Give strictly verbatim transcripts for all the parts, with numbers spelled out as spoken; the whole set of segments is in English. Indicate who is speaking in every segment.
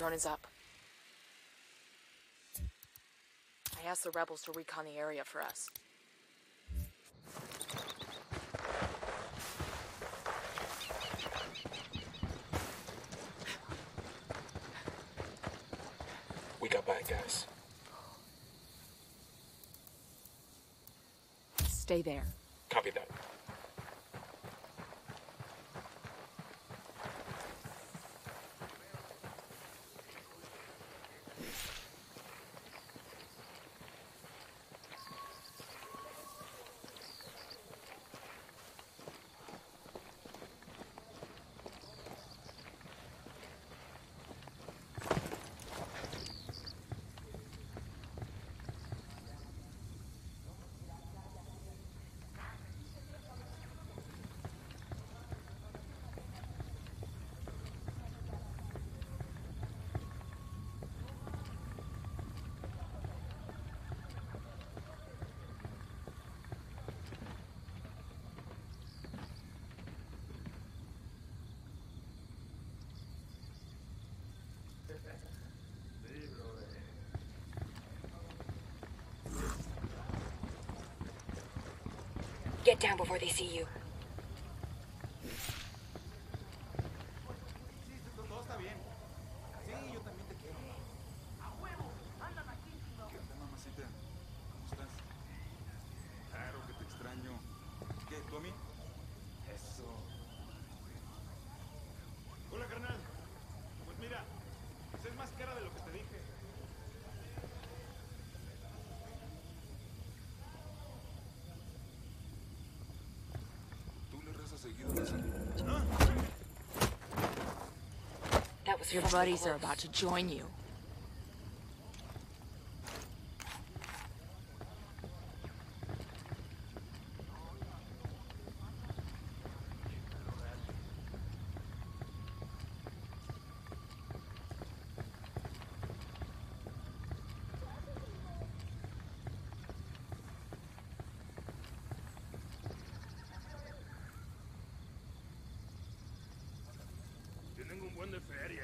Speaker 1: drone is up. I asked the rebels to recon the area for us.
Speaker 2: We got bad guys.
Speaker 1: Stay there.
Speaker 2: Copy that.
Speaker 3: Get down before they see you.
Speaker 4: Hola, carnal. Pues mira, pues es más cara de lo que te dije.
Speaker 5: Tú le rezas seguido a la sangre.
Speaker 3: That was
Speaker 1: Your
Speaker 3: fucking
Speaker 1: buddies are
Speaker 3: close.
Speaker 1: about to join you.
Speaker 4: Tienen un buen de feria.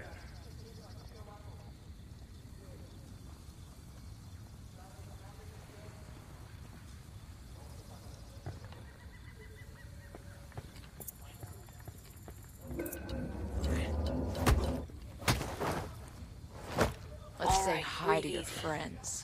Speaker 1: Let's
Speaker 3: All
Speaker 1: say
Speaker 3: right,
Speaker 1: hi to your
Speaker 3: breathe.
Speaker 1: friends.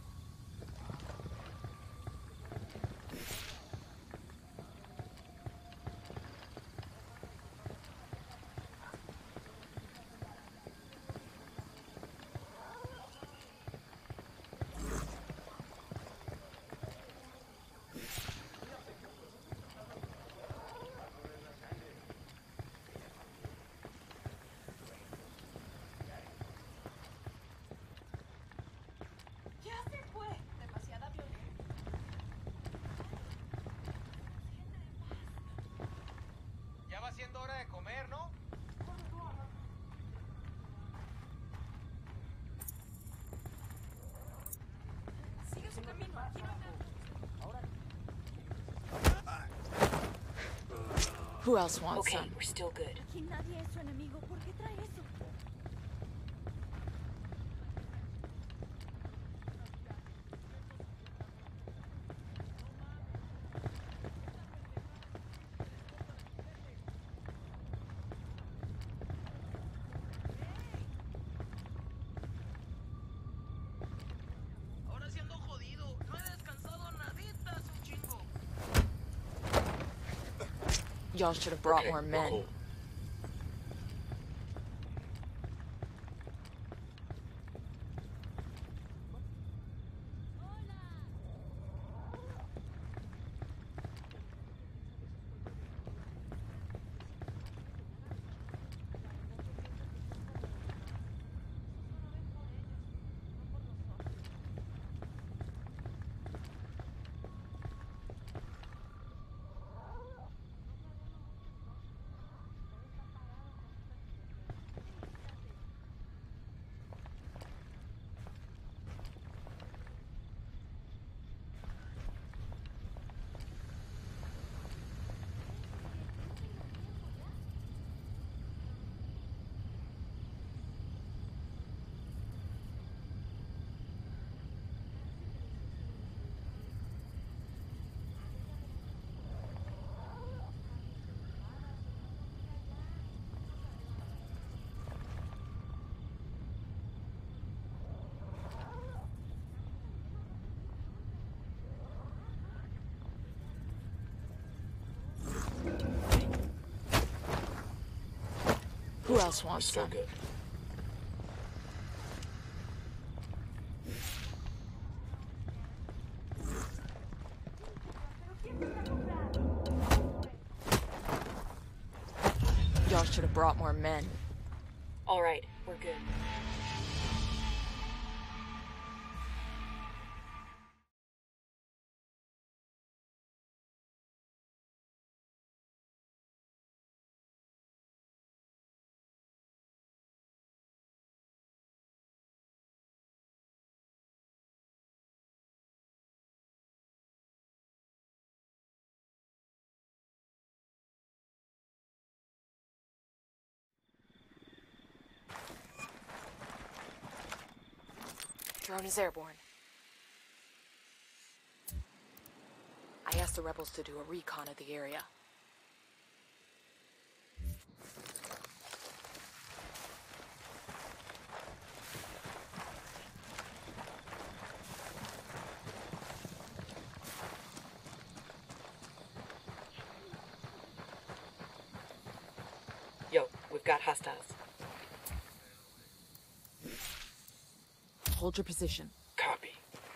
Speaker 6: Ya se fue. Demasiada violencia.
Speaker 7: Ya va siendo hora de comer, ¿no?
Speaker 6: Sigue su camino. Aquí no hay nada.
Speaker 1: Who else wants
Speaker 3: Okay,
Speaker 1: some?
Speaker 3: we're still good.
Speaker 6: Aquí nadie es su enemigo. ¿Por qué trae eso?
Speaker 7: Ahora sí ando jodido. No he descansado nadita, su chingo.
Speaker 1: Y'all should have brought
Speaker 2: Okay,
Speaker 1: more
Speaker 2: we're
Speaker 1: men.
Speaker 2: cool.
Speaker 1: Who else
Speaker 2: We're
Speaker 1: wants
Speaker 2: still
Speaker 1: some?
Speaker 2: good.
Speaker 1: Y'all should have brought more men.
Speaker 3: All right, we're good.
Speaker 1: Drone is airborne. I asked the rebels to do a recon of the area.
Speaker 3: Yo, we've got hostiles.
Speaker 1: Hold your position.
Speaker 2: Copy.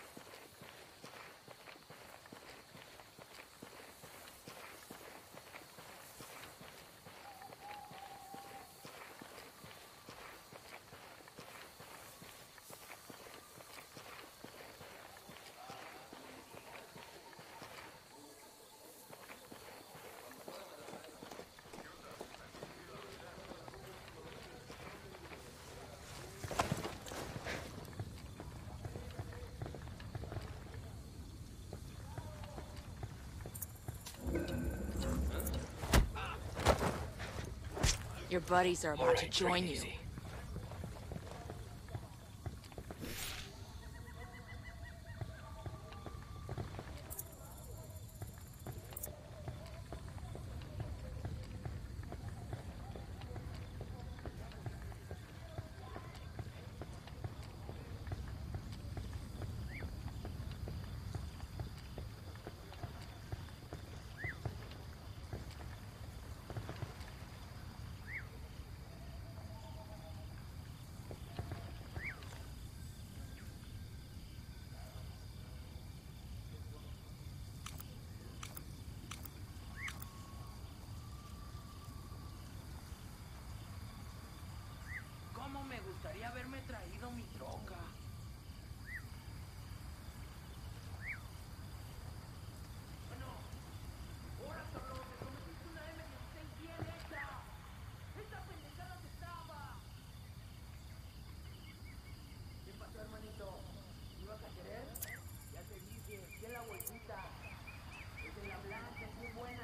Speaker 1: Your buddies are
Speaker 2: All
Speaker 1: about
Speaker 2: right,
Speaker 1: to
Speaker 2: take
Speaker 1: join
Speaker 2: it
Speaker 1: you.
Speaker 2: easy.
Speaker 7: ¿Cómo me gustaría haberme traído mi troca? Bueno, ahora cabrón, me prometiste una eme dieciséis bien hecha. Esta pendejada se traba. ¿Qué pasó, hermanito? ¿Ibas a querer? Ya te dije, que la bolsita. Es de la blanca, es muy buena.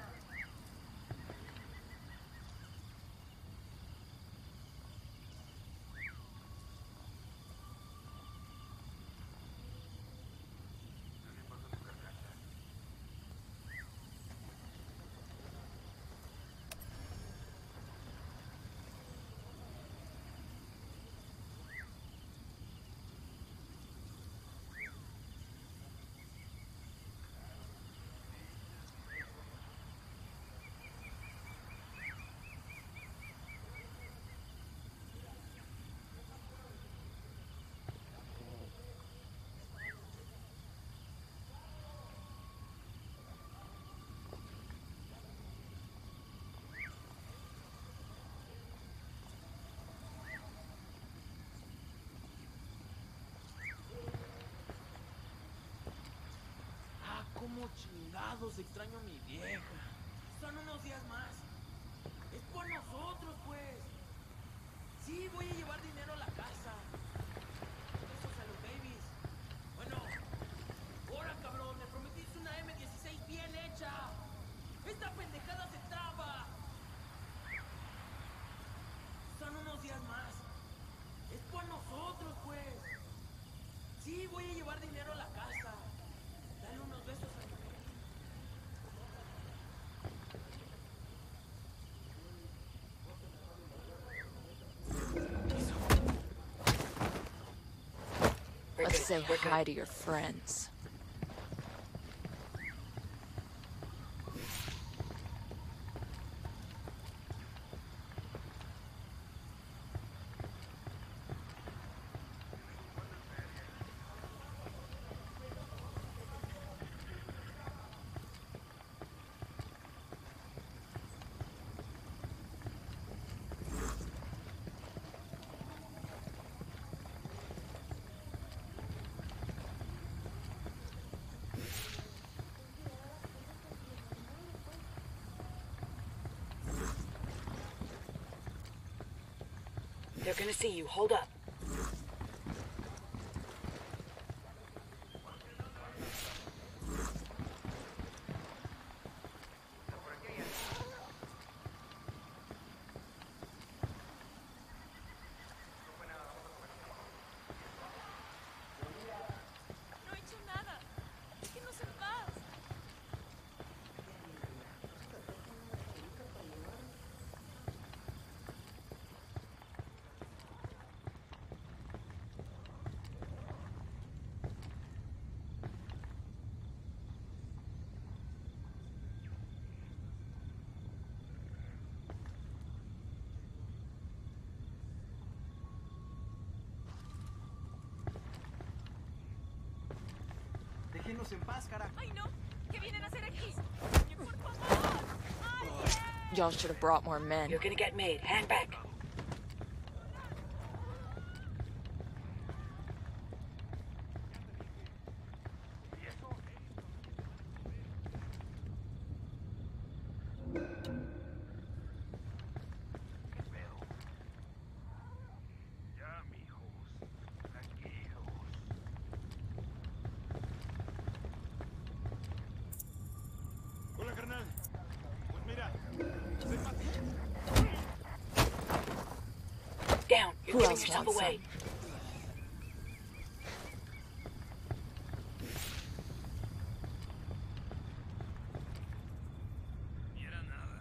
Speaker 7: ¿Cómo chingados extraño a mi vieja? Son unos días más. Es por nosotros, pues. Sí, voy a llevar dinero a la casa. Besos a los babies. Bueno, ahora cabrón, me prometiste una eme dieciséis bien hecha. Esta pendejada se traba. Son unos días más. Es por nosotros, pues. Sí, voy a llevar dinero a la casa. Dale unos besos a mi baby.
Speaker 3: We're
Speaker 1: Let's
Speaker 3: good.
Speaker 1: say
Speaker 3: We're good.
Speaker 1: hi to your friends.
Speaker 3: They're gonna see you. Hold up.
Speaker 6: No he hecho nada. Déjenos en paz.
Speaker 5: Déjenos en paz, carajo.
Speaker 6: Ay, no. ¿Qué vienen a hacer aquí? Oye, por favor. Ay,
Speaker 1: Y'all should have brought more men.
Speaker 3: You're gonna get made. Hang back.
Speaker 4: Ya, mijos. Tranquilos. Hola, carnal. Pues mira, soy Mati.
Speaker 3: Down. You're
Speaker 1: Who
Speaker 3: giving
Speaker 1: else
Speaker 3: yourself
Speaker 1: wants
Speaker 3: away.
Speaker 4: Ni era nada.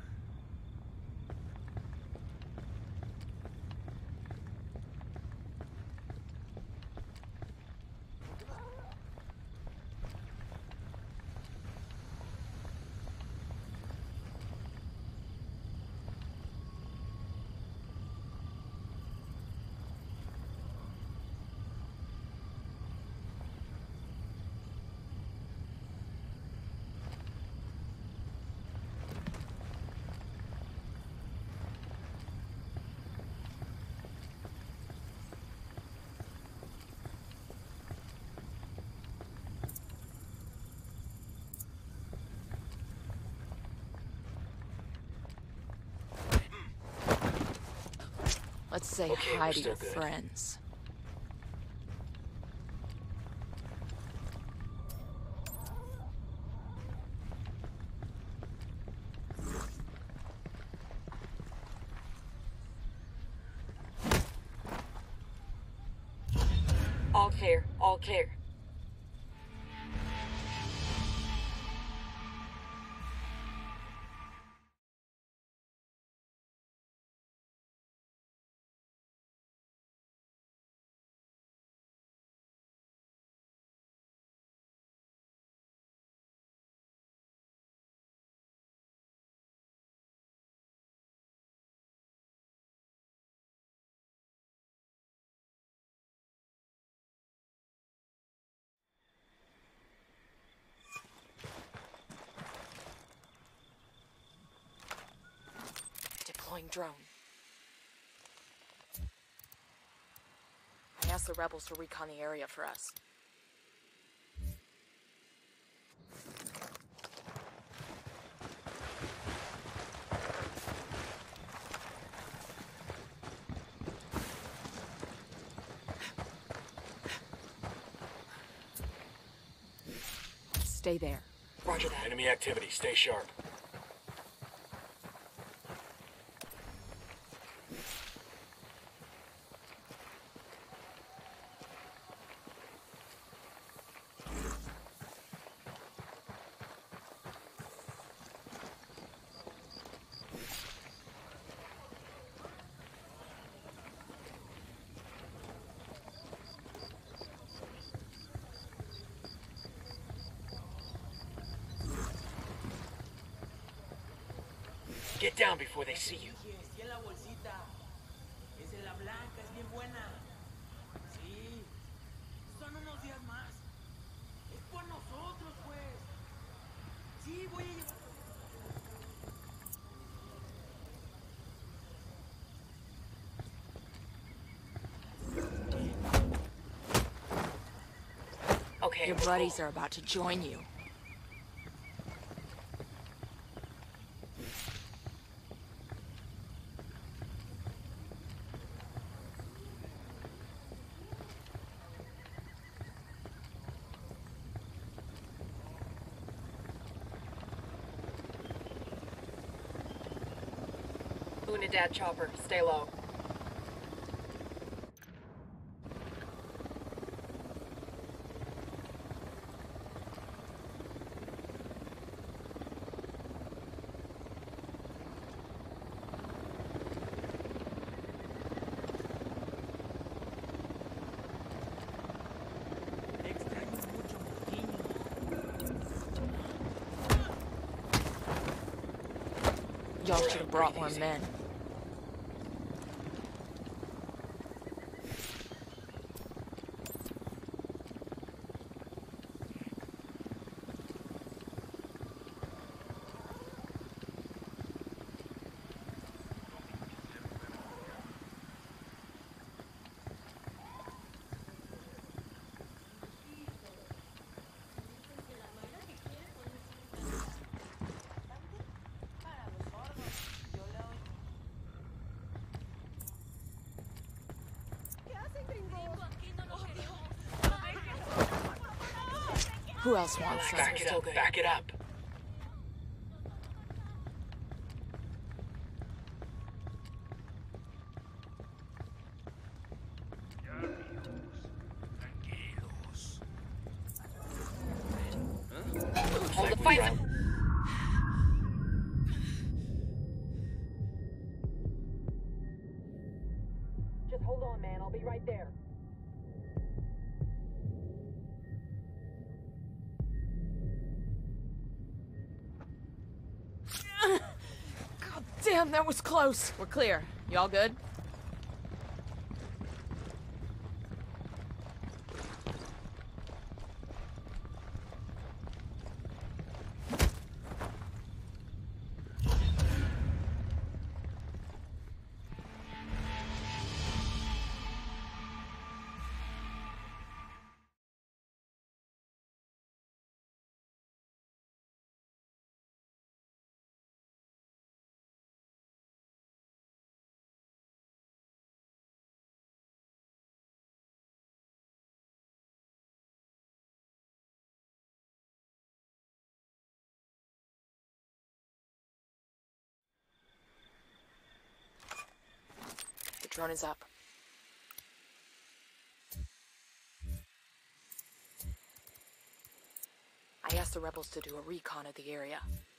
Speaker 1: Let's say
Speaker 2: Okay,
Speaker 1: hi
Speaker 2: we're
Speaker 1: to
Speaker 2: still
Speaker 1: your
Speaker 2: good.
Speaker 1: friends.
Speaker 3: All clear. All clear.
Speaker 1: Deploying drone. I asked the rebels to recon the area for us. Stay there.
Speaker 3: Roger that.
Speaker 2: Enemy activity. Stay sharp. Get down before they see you.
Speaker 7: Dije, sí en la bolsita. Es de la blanca, es bien buena. Sí. Son unos días más. Es por nosotros, pues. Sí, voy a llevar...
Speaker 3: Okay.
Speaker 1: Your
Speaker 3: we're
Speaker 1: buddies
Speaker 3: cool.
Speaker 1: are about to join you.
Speaker 3: Unidad chopper. Stay low.
Speaker 7: Extraño mucho a mi niño.
Speaker 1: Y'all should have brought more men. Who else wants some?
Speaker 2: Back it up, back it up.
Speaker 3: Hold the fight. Just hold on, man. I'll be right there.
Speaker 1: God damn, that was close. We're clear. Y'all good? The drone is up. I asked the rebels to do a recon of the area.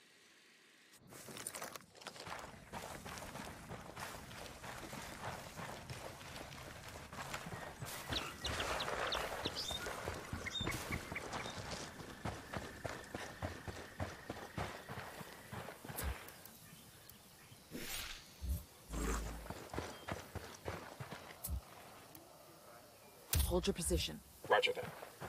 Speaker 1: Hold your position.
Speaker 2: Roger that.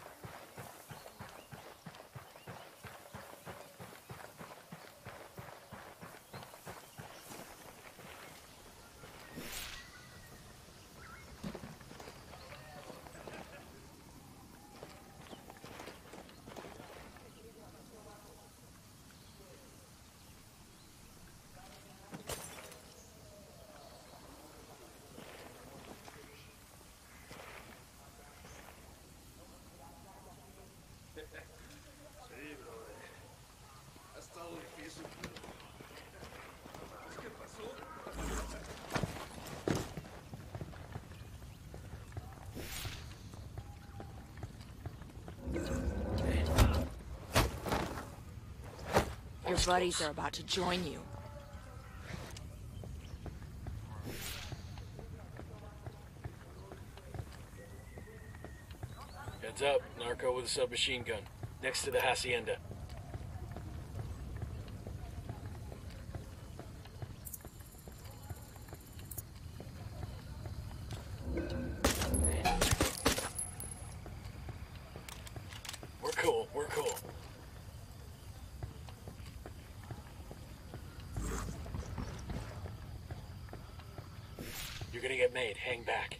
Speaker 1: Your buddies are about to join you.
Speaker 2: Heads up, narco with a submachine gun. Next to the hacienda. We're cool, we're cool. You're gonna get made, hang back.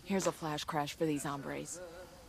Speaker 1: Here's a flash crash for these hombres.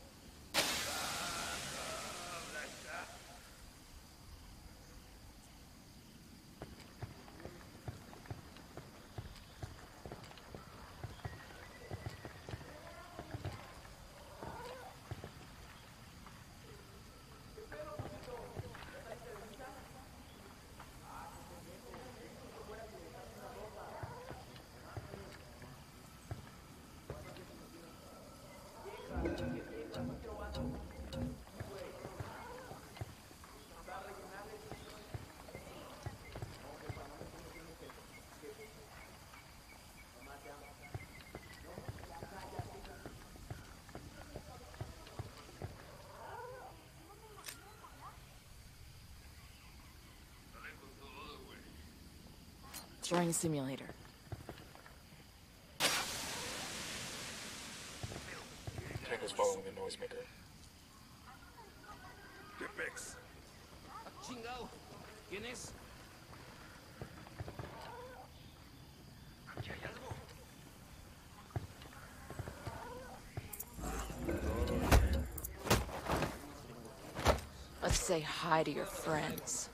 Speaker 1: Throwing a simulator.
Speaker 2: Tango's following the noisemaker.
Speaker 4: Gepex.
Speaker 7: Chingado. ¿Quién es? Aquí hay algo.
Speaker 1: Let's say hi to your friends.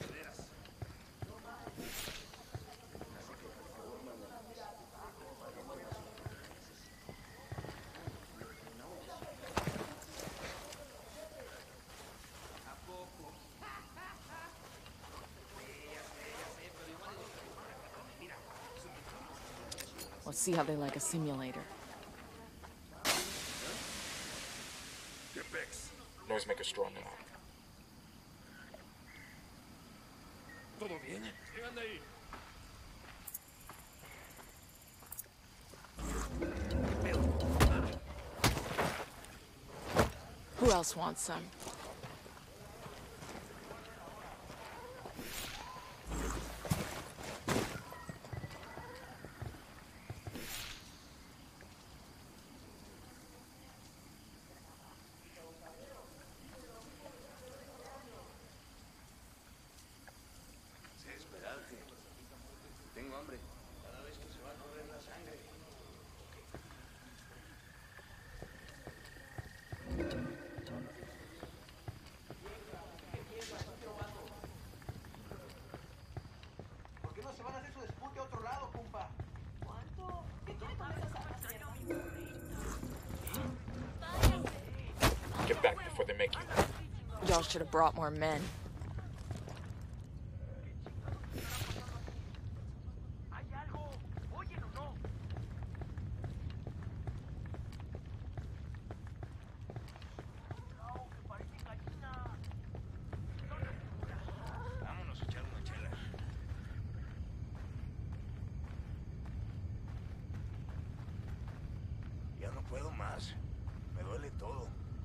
Speaker 1: Let's see how they like a simulator.
Speaker 4: Gepex.
Speaker 2: Noisemaker strong enough.
Speaker 4: ¿Todo bien? ¿Qué anda ahí?
Speaker 1: Who else wants some?
Speaker 7: Tengo hambre. Cada vez que se va a correr la sangre.
Speaker 5: ¿Por qué no se van a hacer su dispute a otro lado, compa?
Speaker 6: ¿Cuánto? ¿Qué quiere con esas armas, cierto?
Speaker 2: Get back before they make you.
Speaker 1: Y'all should have brought more men.
Speaker 7: ¿Hay algo? ¿Oyen o no? No, que parece gallina. Vámonos a echar una chela. Ya no puedo más. Me duele todo.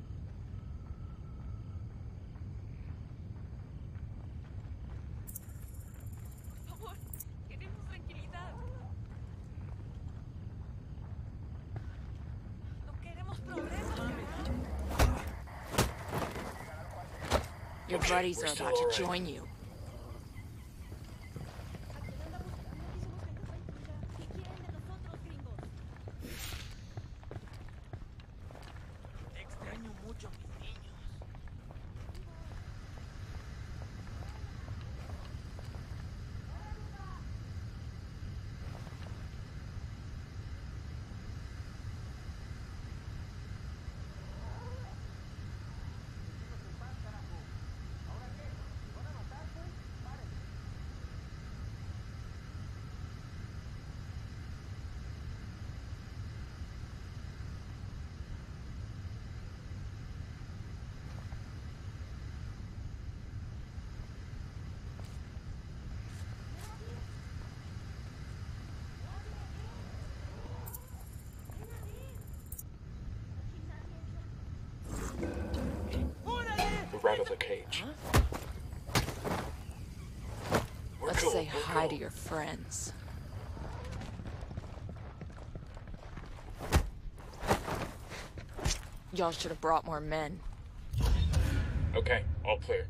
Speaker 6: Por favor, queremos tranquilidad. No queremos problemas, ¿verdad?
Speaker 1: Your
Speaker 2: Okay,
Speaker 1: buddies
Speaker 2: we're
Speaker 1: are
Speaker 2: still
Speaker 1: about to
Speaker 2: alright.
Speaker 1: join you.
Speaker 6: ¿Qué quieren de nosotros, gringos?
Speaker 7: Extraño mucho a mis niños.
Speaker 2: We're out of the cage. We're
Speaker 1: Let's
Speaker 2: cool.
Speaker 1: say
Speaker 2: we're
Speaker 1: hi
Speaker 2: cool.
Speaker 1: to your friends. Y'all should have brought more men.
Speaker 2: Okay, all clear.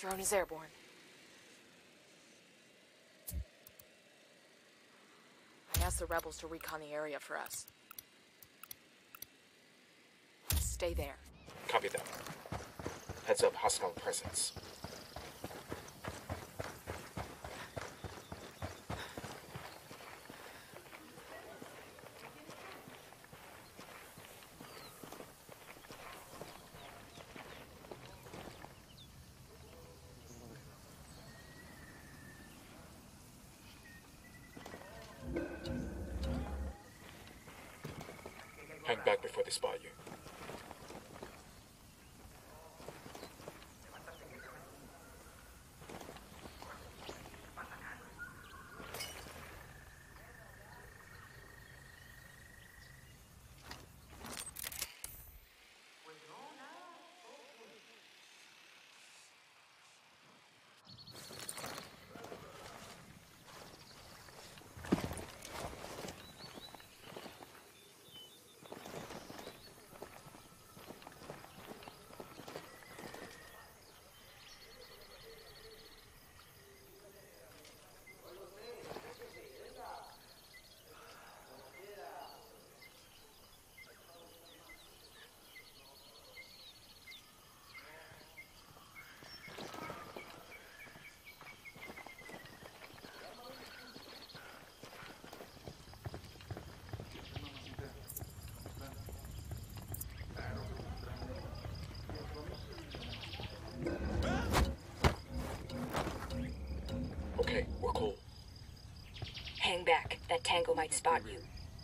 Speaker 1: Drone is airborne. I asked the rebels to recon the area for us. Stay there.
Speaker 8: Copy that. Heads up, hostile presence. Hang back before they spot you. Okay, we're cool.
Speaker 3: Hang back. That tango might spot you.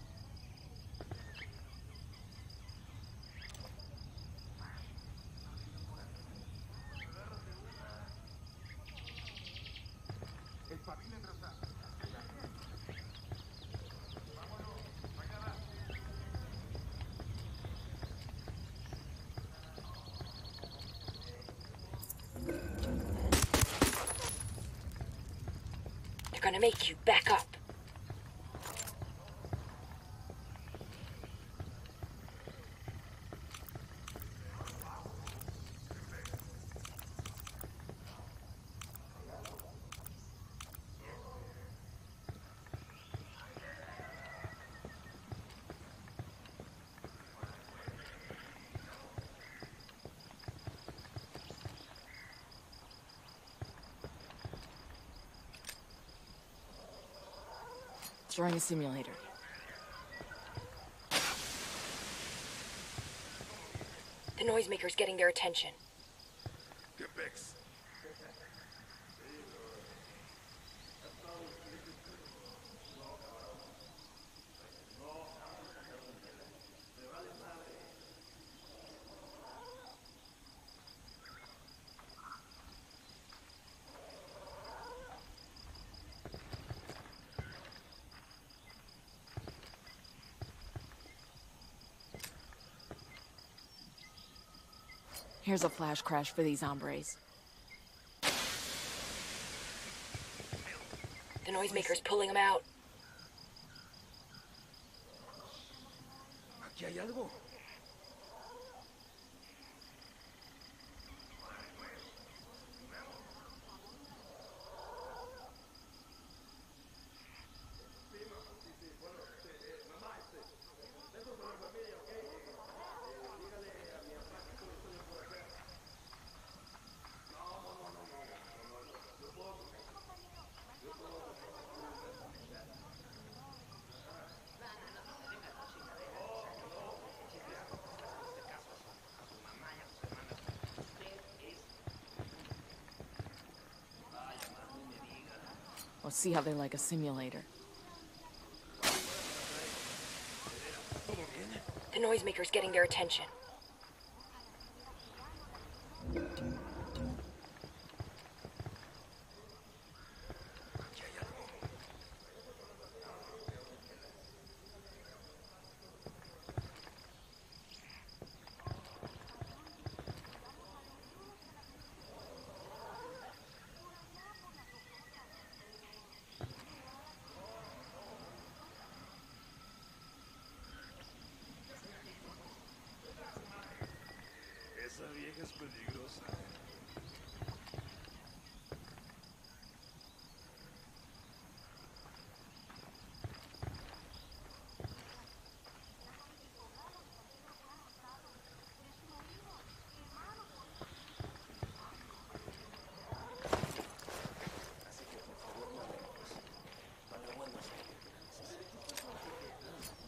Speaker 3: They're gonna make you back up.
Speaker 1: During a simulator.
Speaker 3: The noisemaker's getting their attention.
Speaker 1: Here's a flash crash for these hombres.
Speaker 3: The noisemaker's pulling them out.
Speaker 7: Aquí hay algo.
Speaker 1: We'll see how they like a simulator.
Speaker 3: The noisemaker's getting their attention.
Speaker 4: Esa vieja es peligrosa.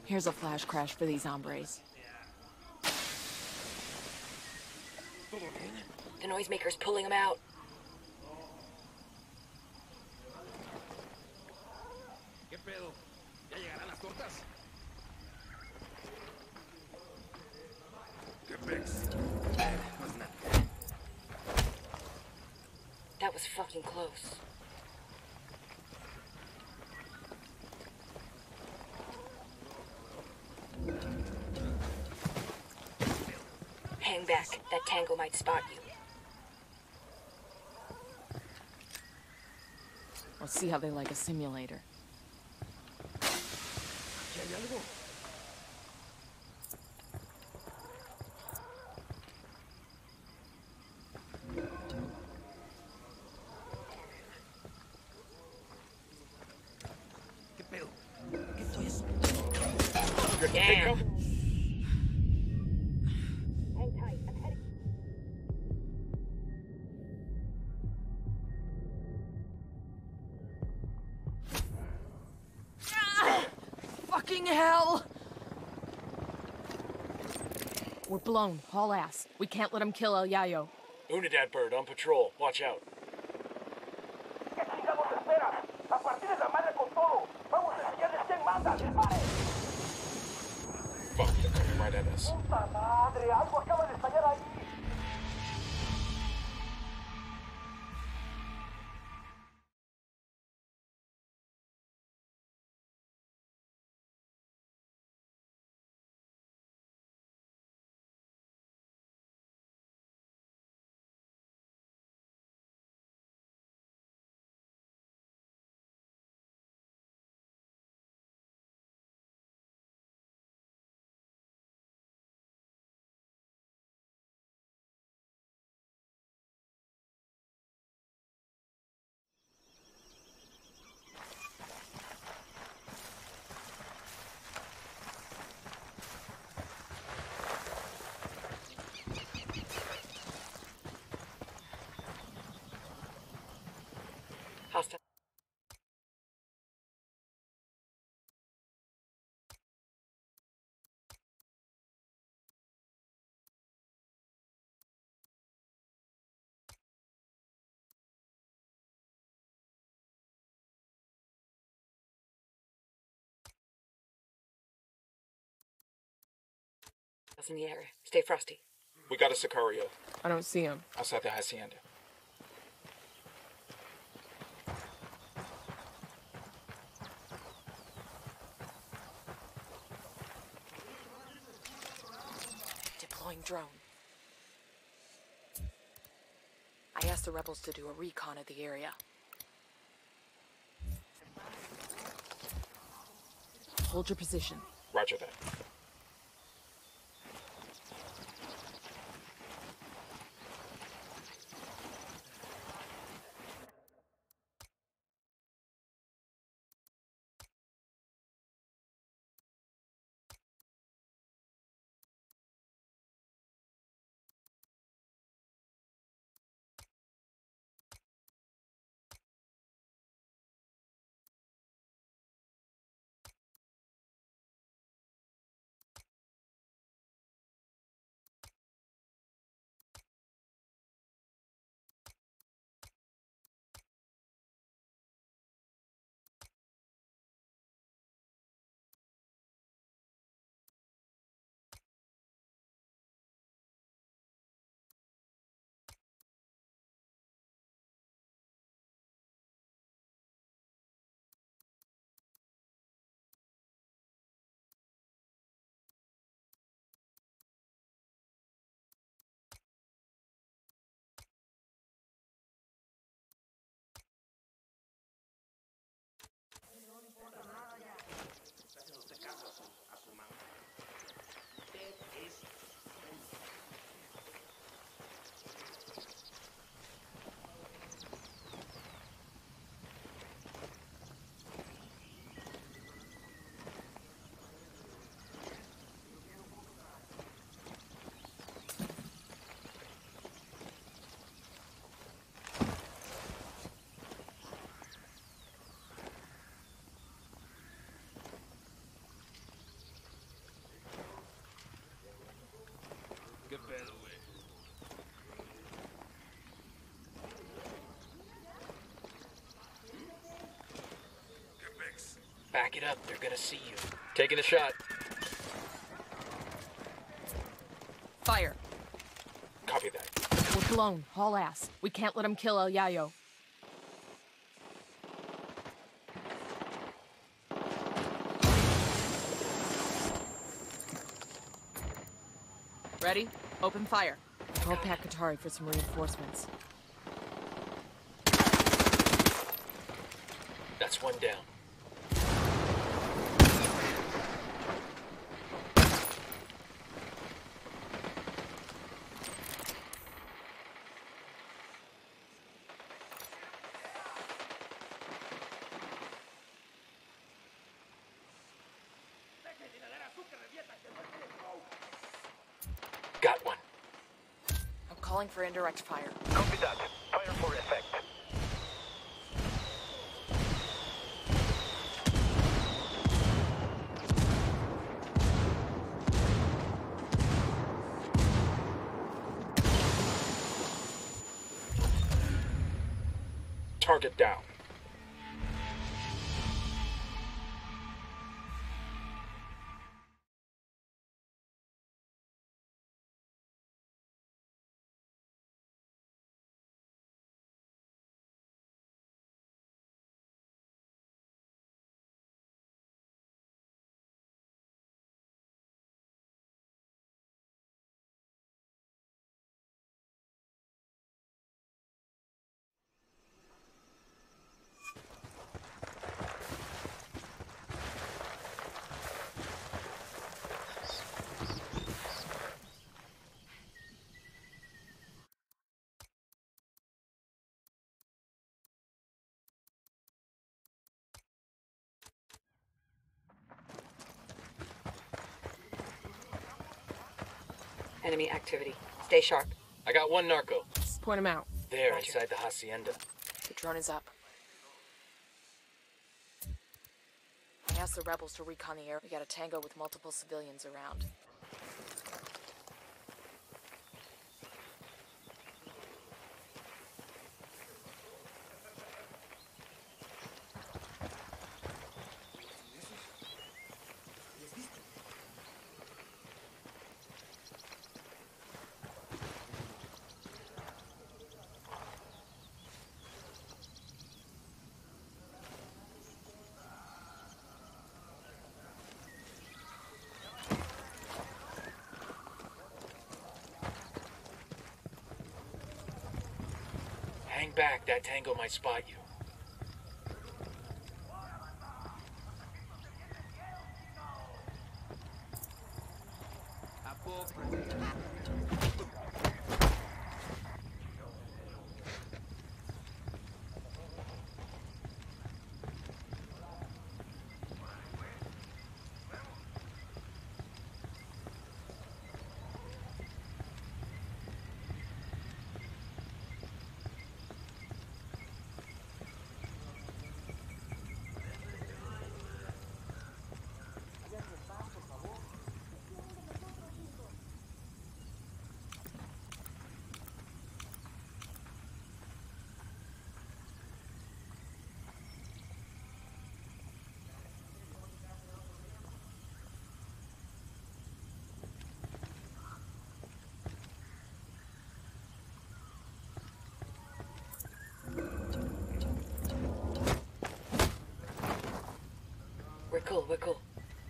Speaker 1: Here's a flash crash for these hombres.
Speaker 3: The noisemaker's pulling them out.
Speaker 4: ¿Qué pedo? ¿Ya llegarán las tortas? ¿Qué pex? Eh, pues nada.
Speaker 3: That was fucking close. Hang back. That tango might spot you.
Speaker 1: We'll see how they like a simulator.
Speaker 4: ¿Aquí hay algo? ¿Qué pedo? ¿Qué estoy eso?
Speaker 3: Damn. Hang tight. I'm heading.
Speaker 1: Fucking hell! We're blown, haul ass. We can't let them kill El Yayo.
Speaker 2: Unidad bird on patrol. Watch out.
Speaker 5: ¿Qué chingados esperas? A partir de la madre con todo. Vamos a enseñarles quién manda. ¡Dispare!
Speaker 8: Fuck, they're coming right at us.
Speaker 5: ¡Puta madre! Algo acaba de estallar ahí.
Speaker 3: Hostile. In the air. Stay frosty.
Speaker 8: We got a Sicario
Speaker 1: I don't see him.
Speaker 8: outside the hacienda.
Speaker 1: Deploying drone. I asked the rebels to do a recon of the area. Hold your position.
Speaker 8: Roger that.
Speaker 2: Qué pedo, güey. Back it up, they're gonna see you. Taking a shot.
Speaker 1: Fire.
Speaker 8: Copy that.
Speaker 1: We're blown. Haul ass. We can't let him kill El Yayo. Ready? Open fire. Call Pat Katari for some reinforcements.
Speaker 2: That's one down. Got one.
Speaker 1: I'm calling for indirect fire.
Speaker 5: Copy that. Fire for effect.
Speaker 8: Target down.
Speaker 3: Enemy activity. Stay sharp.
Speaker 2: I got one narco.
Speaker 1: Point him out.
Speaker 2: There,
Speaker 3: Roger.
Speaker 2: inside the hacienda.
Speaker 1: The drone is up. I asked the rebels to recon the area. We got a tango with multiple civilians around.
Speaker 2: Hang back, that tango might spot you.
Speaker 3: We're cool, we're cool.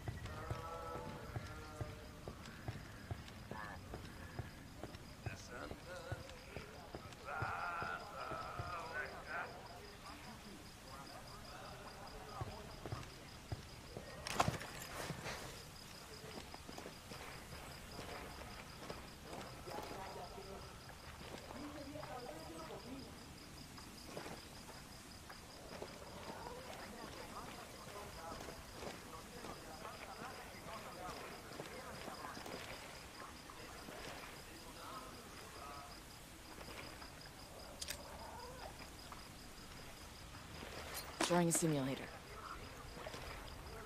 Speaker 1: Drawing a simulator.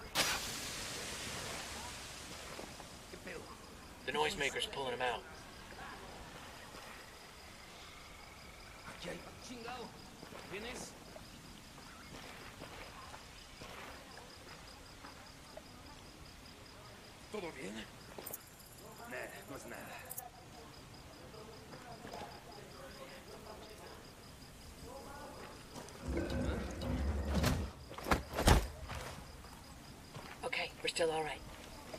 Speaker 2: The noisemaker's pulling him out.
Speaker 7: ¿Qué hay? Chingado. ¿Vienes? ¿Todo bien?
Speaker 4: Nah, no es nada.
Speaker 3: Okay, we're still all right.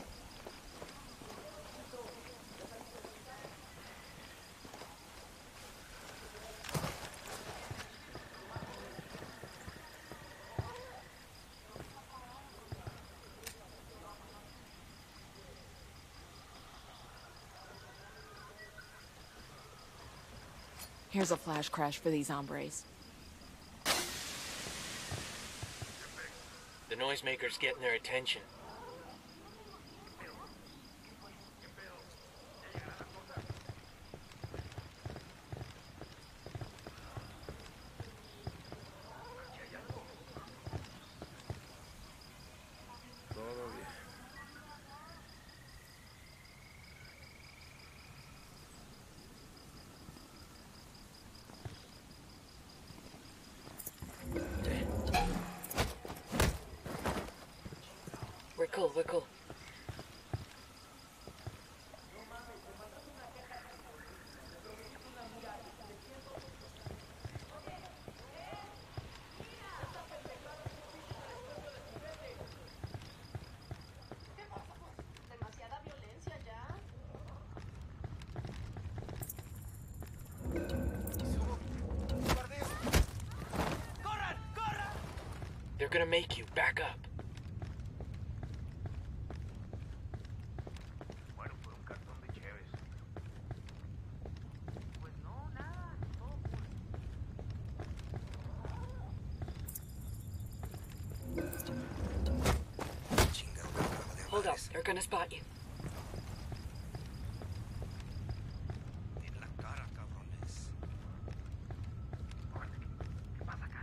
Speaker 1: Here's a flash crash for these hombres.
Speaker 2: The noisemaker's getting their attention.
Speaker 4: Todo bien.
Speaker 3: We're cool, we're cool.
Speaker 6: Demasiada violencia ya.
Speaker 7: ¡Corran! ¡Corran!
Speaker 2: They're gonna make you back up.
Speaker 5: Bueno, por un cartón de cheves.
Speaker 6: Pues no, nada. Todo cool.
Speaker 3: Hold up, they're gonna spot you.
Speaker 5: En la cara, cabrones. ¿Qué pasa acá?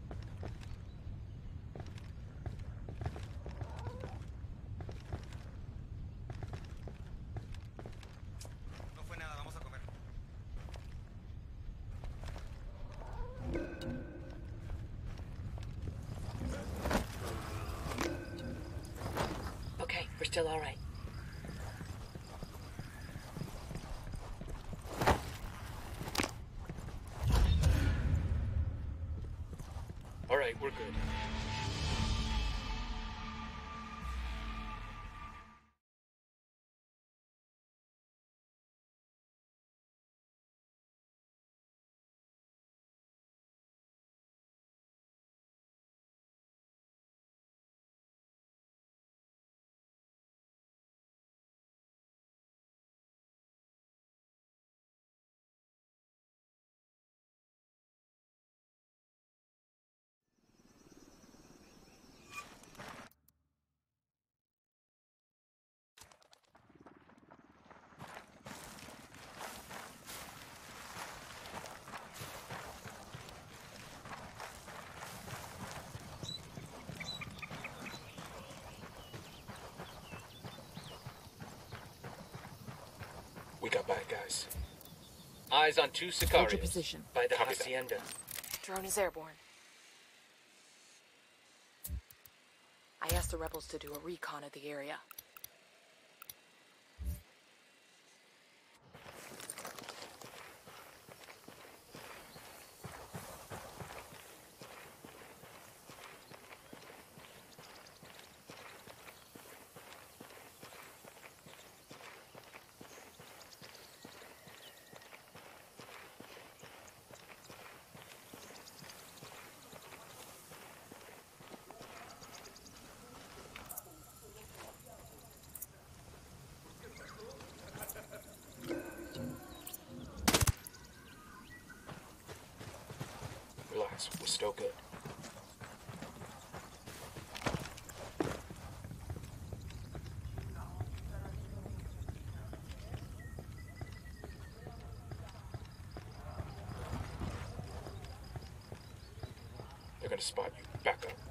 Speaker 5: No fue nada, vamos a comer.
Speaker 3: Okay, we're still all right.
Speaker 2: All right, we're good. We got bad guys. Eyes on two
Speaker 1: Hold your
Speaker 2: Sicarios
Speaker 1: position.
Speaker 2: by the
Speaker 8: Copy that.
Speaker 2: hacienda.
Speaker 1: Drone is airborne. I asked the rebels to do a recon of the area.
Speaker 2: Relax, we're still good. They're gonna spot you. Back up.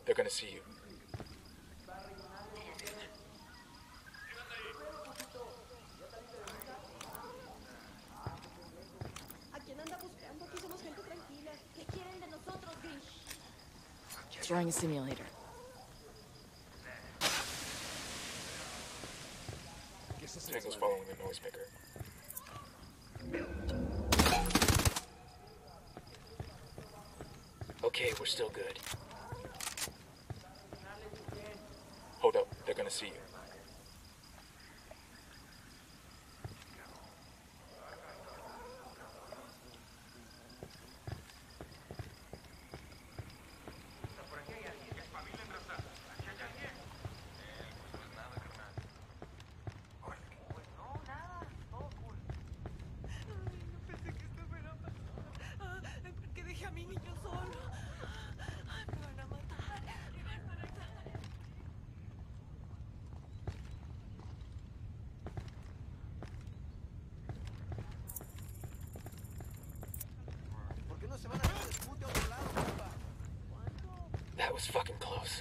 Speaker 8: They're gonna see you.
Speaker 6: ¿A quién anda buscando? Aquí somos gente tranquila. ¿Qué quieren de nosotros, Grinch?
Speaker 1: Throwing a simulator.
Speaker 8: Tango's following the noisemaker.
Speaker 2: Okay, we're still good.
Speaker 8: Hold up, they're gonna see you.
Speaker 6: Pensé que esto fuera a pasar. Ah, que dejé a mi niño solo. Ay, me van a matar. Me van a matar.
Speaker 7: ¿Por qué no se van a hacer el dispute a otro lado, compa?
Speaker 2: That was fucking close.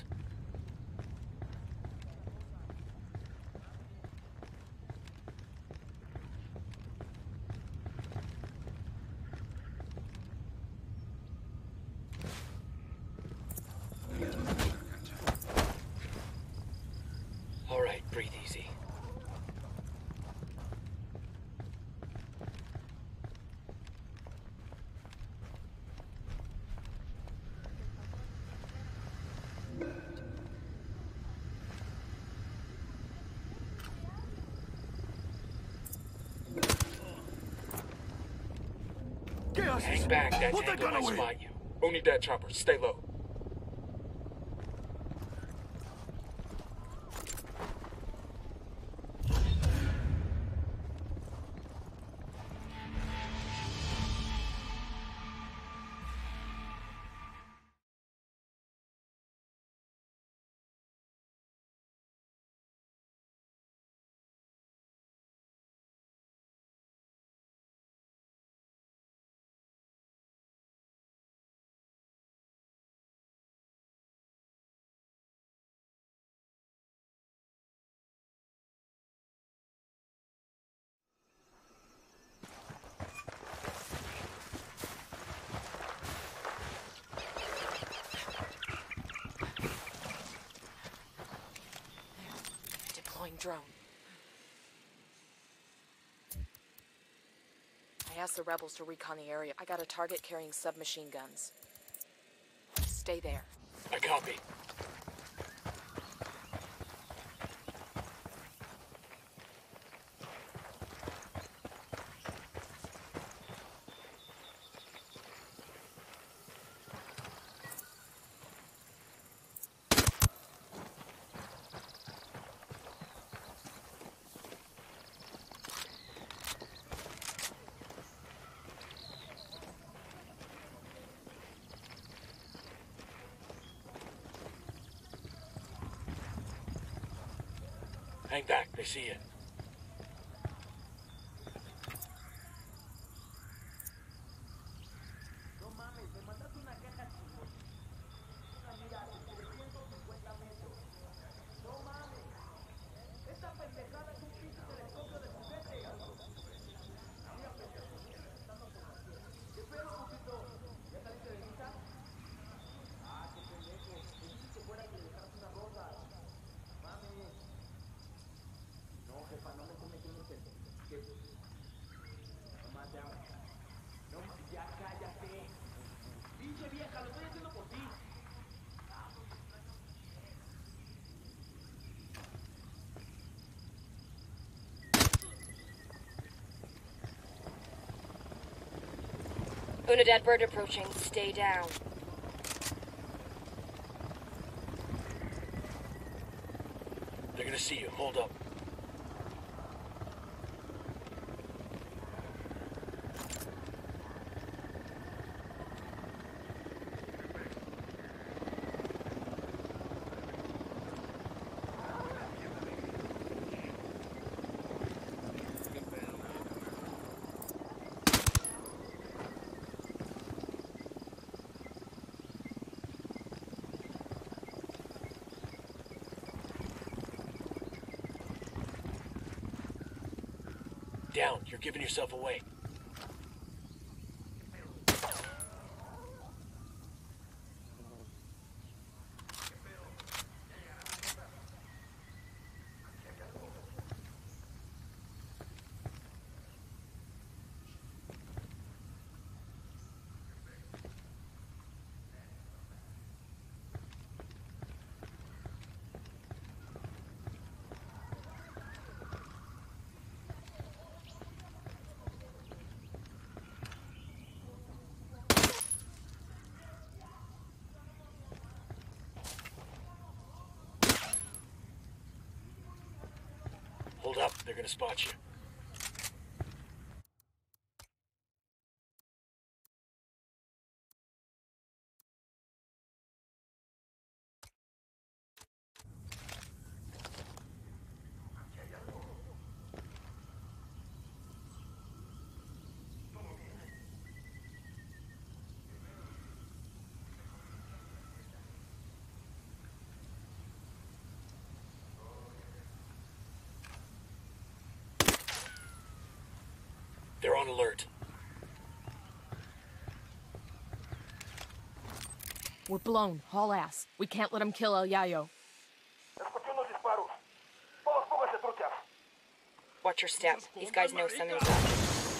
Speaker 2: All right, breathe easy. Hang back, that tango might spot you.
Speaker 8: Unidad chopper, stay low.
Speaker 1: Deploying drone. I asked the rebels to recon the area. I got a target carrying submachine guns. Stay there.
Speaker 2: I copy. Hang back, they see you.
Speaker 7: No mames, me mandaste una caja chingón. Una mira de trescientos cincuenta metros. No mames. Esta pendejada es un pinche telescopio de juguete. Mira, pendejo. Estamos con la tierra. ¿Qué pedo, putito? ¿Ya saliste de lista? Ah, qué pendejo. Me dijiste que fuera que le dejaras una rosa. Mames. No, jefa, no me come que no te... ¿Qué? No más, ya. No más, ya cállate. Pinche vieja, lo estoy haciendo por ti.
Speaker 3: Unidad bird approaching. Stay down.
Speaker 2: They're gonna see you. Hold up. Down. You're giving yourself away. Hold up, they're gonna spot you. They're on alert.
Speaker 1: We're blown, haul ass. We can't let him kill El Yayo.
Speaker 5: Escuché unos disparos. Todos pónganse truchas.
Speaker 3: Watch your step. These guys know something's up.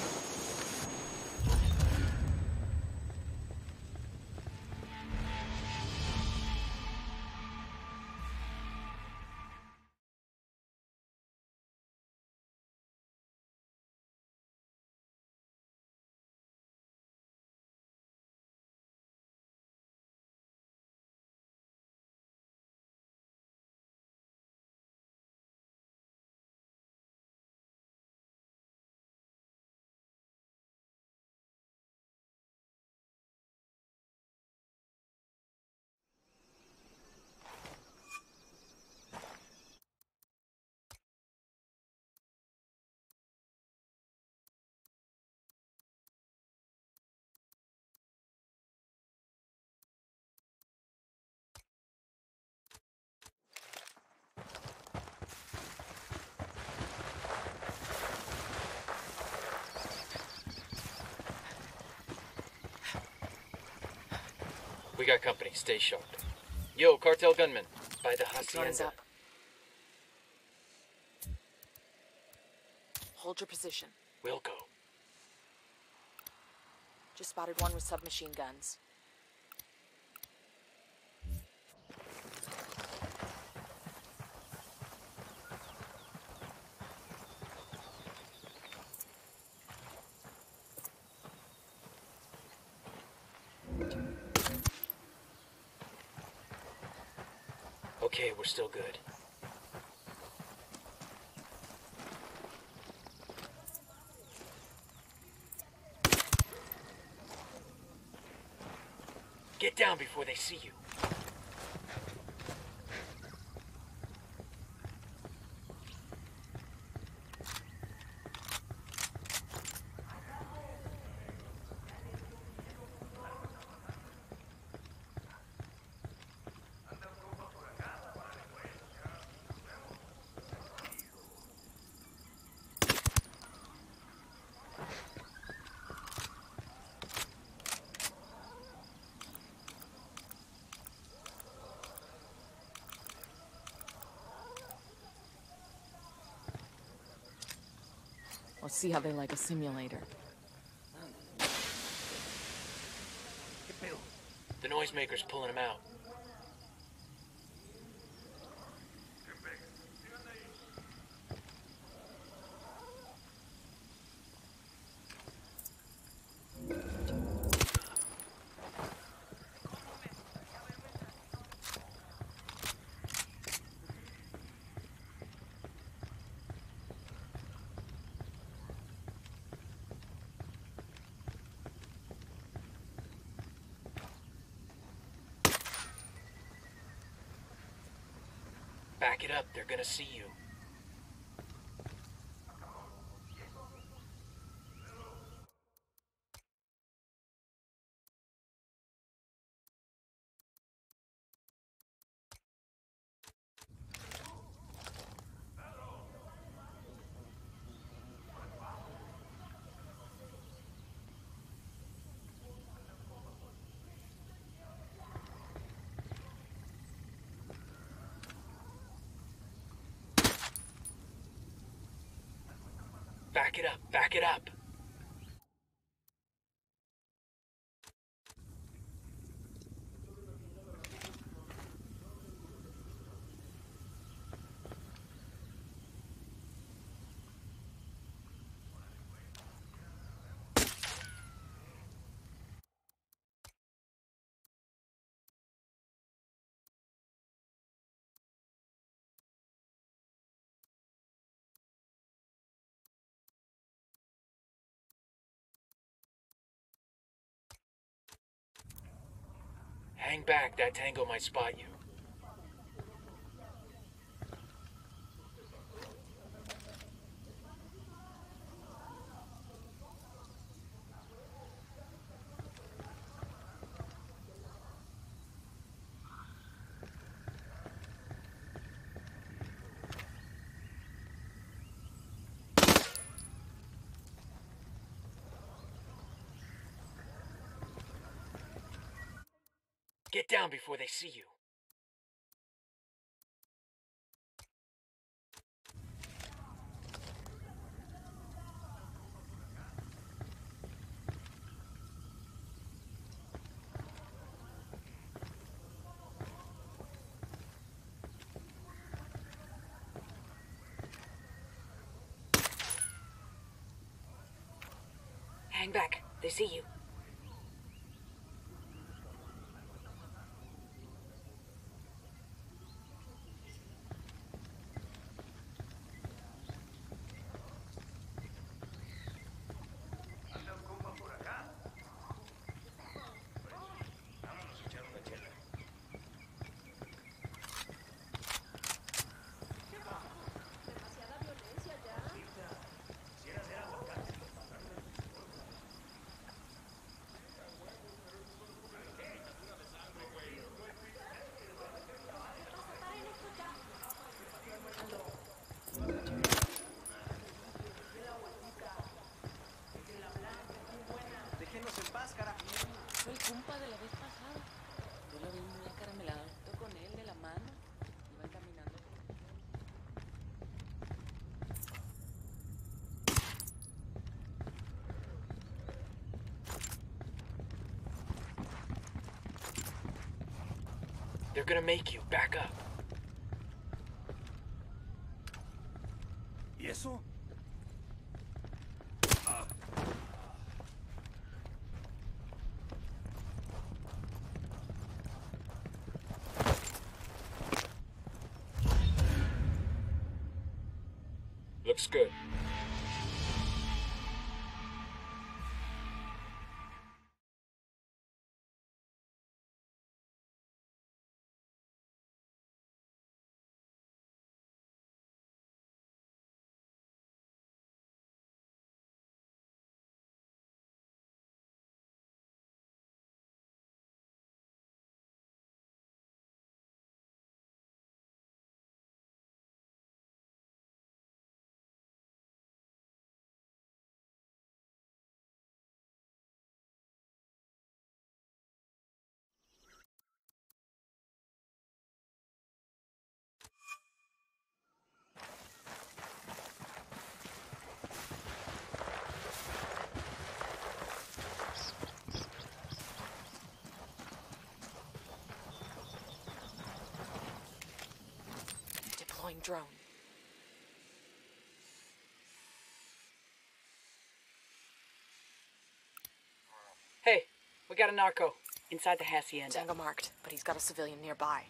Speaker 2: We got company. Stay sharp. Yo, cartel gunman. By the
Speaker 1: Guns
Speaker 2: hacienda.
Speaker 1: up. Hold your position.
Speaker 2: We'll go.
Speaker 1: Just spotted one with submachine guns.
Speaker 2: Okay, we're still good. Get down before they see you.
Speaker 1: Let's see how they like a simulator.
Speaker 2: The noisemaker's pulling him out. Back it up, they're gonna see you. Back it up, back it up. Hang back, that tango might spot you. Get down before they see you.
Speaker 3: Hang back. They see you.
Speaker 6: Fue el compa de la vez pasada. Yo lo vi muy acaramelado con él de la mano. Iban caminando.
Speaker 2: They're gonna make you back up.
Speaker 4: ¿Y eso?
Speaker 2: Looks good.
Speaker 1: Deploying drone.
Speaker 3: Hey, we got a narco inside the hacienda.
Speaker 1: Tango marked, but he's got a civilian nearby.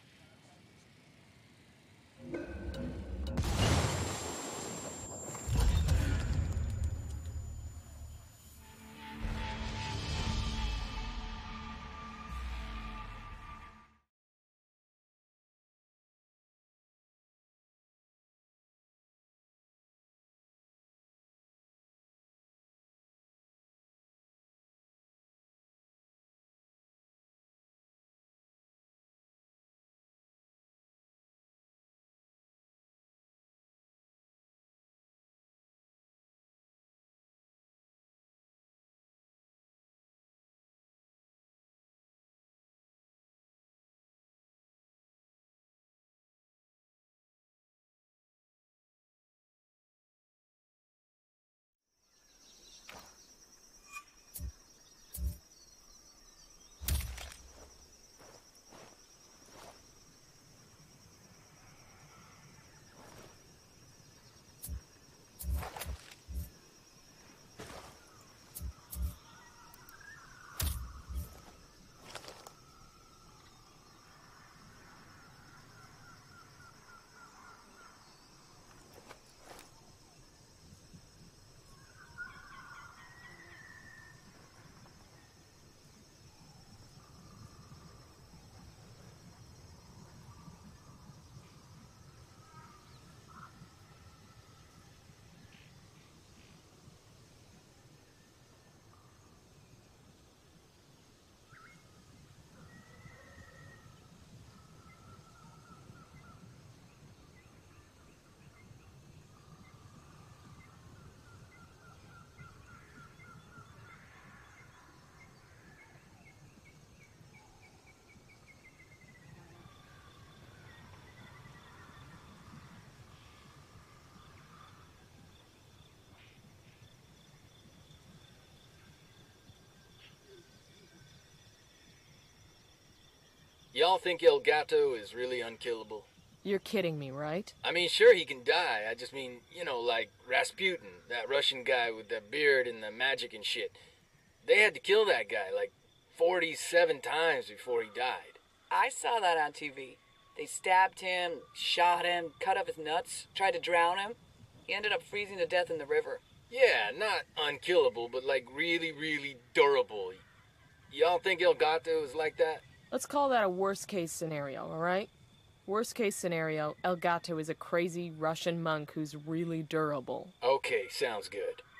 Speaker 2: Y'all think El Gato is really unkillable?
Speaker 1: You're kidding me, right?
Speaker 2: I mean, sure, he can die. I just mean, you know, like Rasputin, that Russian guy with the beard and the magic and shit. They had to kill that guy like forty-seven times before he died.
Speaker 3: I saw that on T V. They stabbed him, shot him, cut up his nuts, tried to drown him. He ended up freezing to death in the river.
Speaker 2: Yeah, not unkillable, but like really, really durable. Y'all think El Gato is like that?
Speaker 1: Let's call that a worst-case scenario, all right? Worst-case scenario, El Gato is a crazy Russian monk who's really durable.
Speaker 2: Okay, sounds good.